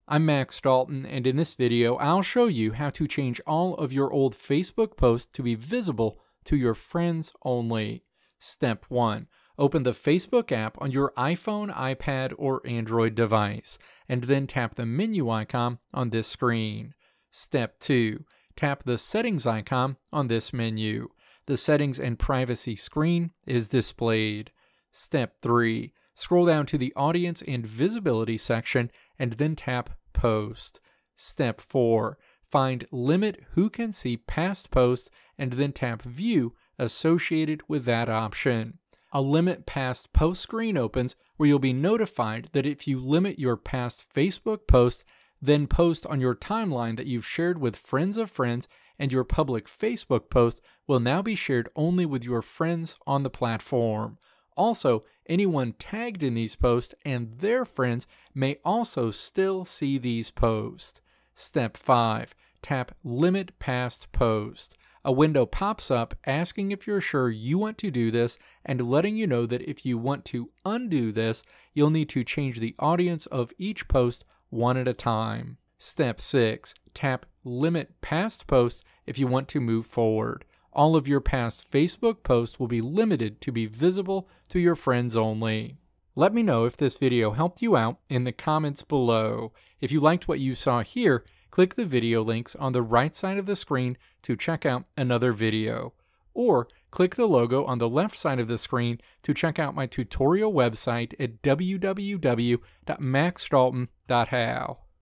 I'm Max Dalton, and in this video, I'll show you how to change all of your old Facebook posts to be visible to your friends only. Step 1. Open the Facebook app on your iPhone, iPad, or Android device, and then tap the menu icon on this screen. Step 2. Tap the settings icon on this menu. The settings and privacy screen is displayed. Step 3. Scroll down to the audience and visibility section and then tap post. Step 4. Find limit who can see past posts and then tap view associated with that option. A limit past post screen opens where you'll be notified that if you limit your past Facebook posts, then post on your timeline that you've shared with friends of friends, and your public Facebook post will now be shared only with your friends on the platform. Also, anyone tagged in these posts and their friends may also still see these posts. Step 5. Tap Limit Past Post. A window pops up asking if you're sure you want to do this and letting you know that if you want to undo this, you'll need to change the audience of each post one at a time. Step 6. Tap Limit Past Post if you want to move forward. All of your past Facebook posts will be limited to be visible to your friends only. Let me know if this video helped you out in the comments below. If you liked what you saw here, click the video links on the right side of the screen to check out another video. Or click the logo on the left side of the screen to check out my tutorial website at www.maxdalton.how.